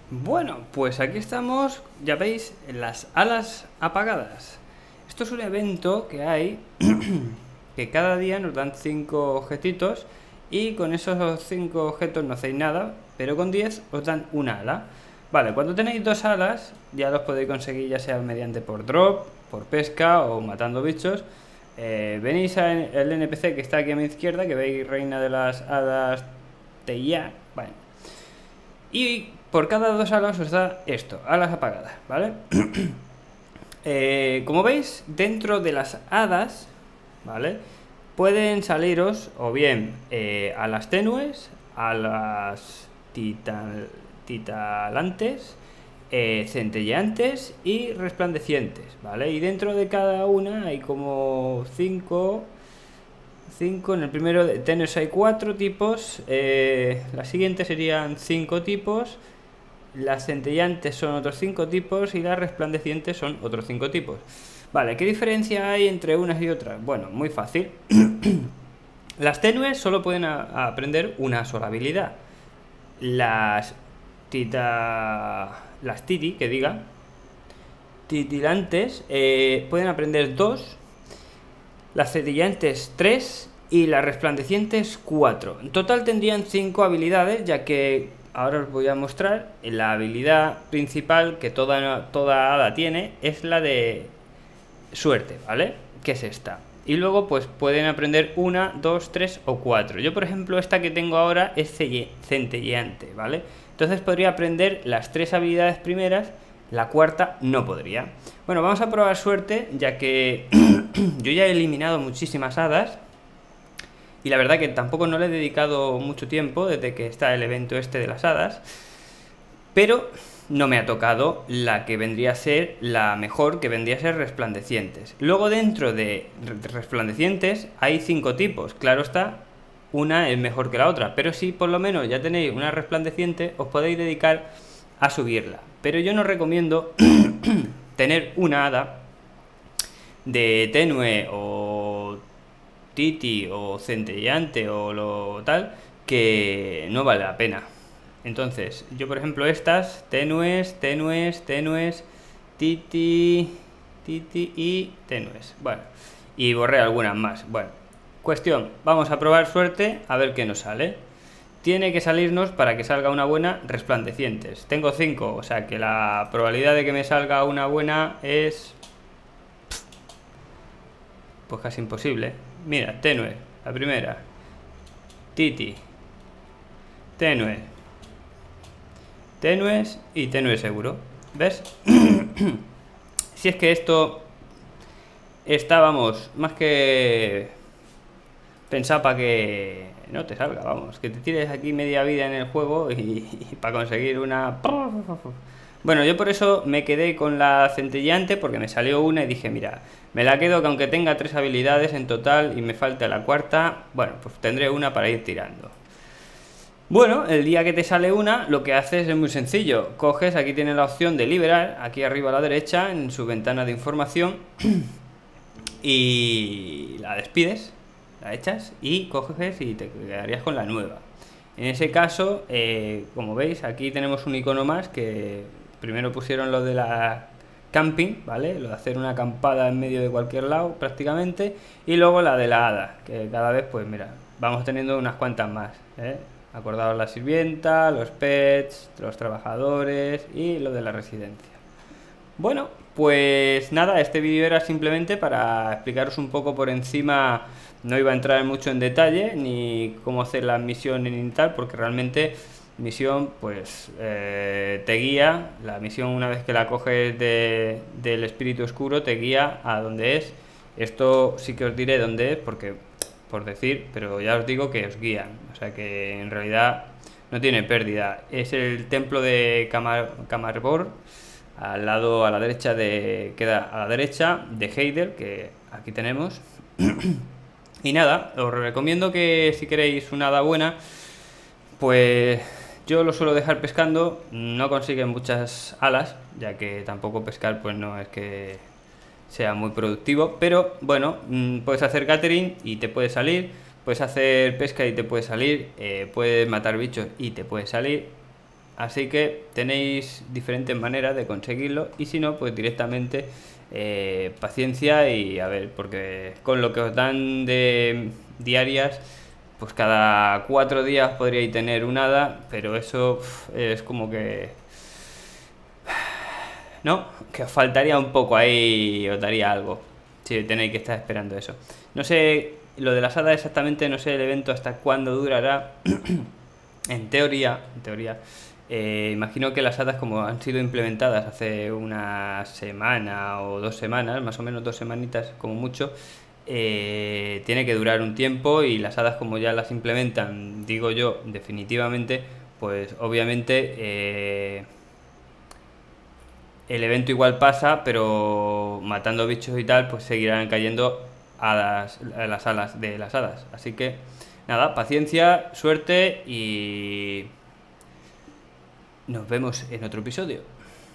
Bueno, pues aquí estamos, ya veis, en las alas apagadas. Esto es un evento que hay que cada día nos dan 5 objetitos y con esos 5 objetos no hacéis nada, pero con 10 os dan una ala. Vale, cuando tenéis 2 alas ya los podéis conseguir ya sea mediante por drop, por pesca o matando bichos. Venís al NPC que está aquí a mi izquierda, que veis reina de las hadas Teia. Bueno, y por cada 2 alas os da esto, alas apagadas, ¿vale? Como veis, dentro de las hadas, ¿vale? Pueden saliros o bien alas tenues, alas titalantes, centelleantes y resplandecientes, ¿vale? Y dentro de cada una hay como 5. En el primero de tenues hay 4 tipos, las siguientes serían 5 tipos, las centellantes son otros 5 tipos y las resplandecientes son otros 5 tipos. Vale, ¿qué diferencia hay entre unas y otras? Bueno, muy fácil. Las tenues solo pueden aprender una sola habilidad. Las titi, que diga, titilantes, pueden aprender 2. Las centellantes 3 y las resplandecientes 4. En total tendrían 5 habilidades, ya que ahora os voy a mostrar la habilidad principal que toda hada tiene, es la de suerte, ¿vale? Que es esta. Y luego pues pueden aprender 1, 2, 3 o 4. Yo por ejemplo esta que tengo ahora es centelleante, ¿vale? Entonces podría aprender las 3 habilidades primeras, la cuarta no podría. Bueno, vamos a probar suerte, ya que yo ya he eliminado muchísimas hadas y la verdad que tampoco no le he dedicado mucho tiempo desde que está el evento este de las hadas, pero no me ha tocado la que vendría a ser la mejor, que vendría a ser resplandecientes. Luego dentro de resplandecientes hay 5 tipos, claro está, una es mejor que la otra, pero si por lo menos ya tenéis una resplandeciente os podéis dedicar a subirla. Pero yo no recomiendo tener una hada de tenue o titi o centelleante o lo tal, que no vale la pena. Entonces, yo por ejemplo estas, tenues, titi y tenues. Bueno, y borré algunas más. Bueno, cuestión, vamos a probar suerte a ver qué nos sale. Tiene que salirnos, para que salga una buena, resplandecientes. Tengo 5, o sea que la probabilidad de que me salga una buena es pues casi imposible. Mira, tenue, la primera. Titi. Tenue. Tenues y tenue seguro. ¿Ves? Si es que esto está, vamos, más que pensado para que no te salga, vamos, que te tires aquí media vida en el juego y para conseguir una... Bueno, yo por eso me quedé con la centelleante, porque me salió una y dije, mira, me la quedo, que aunque tenga 3 habilidades en total y me falta la cuarta, bueno, pues tendré una para ir tirando. Bueno, el día que te sale una, lo que haces es muy sencillo. Coges, aquí tienes la opción de liberar, aquí arriba a la derecha, en su ventana de información, y la despides, la echas y coges y te quedarías con la nueva. En ese caso, como veis, aquí tenemos un icono más, que primero pusieron lo de la camping, ¿vale? Lo de hacer una acampada en medio de cualquier lado prácticamente, y luego la de la hada, que cada vez pues mira, vamos teniendo unas cuantas más, ¿eh? Acordaos, la sirvienta, los pets, los trabajadores y lo de la residencia. Bueno, pues nada, este vídeo era simplemente para explicaros un poco por encima. No iba a entrar mucho en detalle ni cómo hacer las misiones ni tal, porque realmente misión pues te guía. La misión, una vez que la coges del espíritu oscuro, te guía a dónde es. Esto sí que os diré dónde es, porque por decir, pero ya os digo que os guían, o sea que en realidad no tiene pérdida. Es el templo de Camarbor, al lado, a la derecha queda a la derecha de Heider, que aquí tenemos. Y nada, os recomiendo que si queréis una hada buena, pues yo lo suelo dejar pescando. No consiguen muchas alas, ya que tampoco pescar pues no es que sea muy productivo, pero bueno, puedes hacer catering y te puede salir, puedes hacer pesca y te puede salir, puedes matar bichos y te puede salir. Así que tenéis diferentes maneras de conseguirlo y si no, pues directamente paciencia y a ver, porque con lo que os dan de diarias, pues cada 4 días podríais tener un hada, pero eso es como que... ¿No? Que os faltaría un poco ahí, os daría algo. Si tenéis que estar esperando eso. No sé, lo de las hadas exactamente, no sé el evento hasta cuándo durará. En teoría, imagino que las hadas como han sido implementadas hace una semana o 2 semanas, más o menos 2 semanitas como mucho, tiene que durar un tiempo y las hadas como ya las implementan, digo yo, definitivamente, pues obviamente el evento igual pasa, pero matando bichos y tal, pues seguirán cayendo a las alas de las hadas. Así que nada, paciencia, suerte y nos vemos en otro episodio.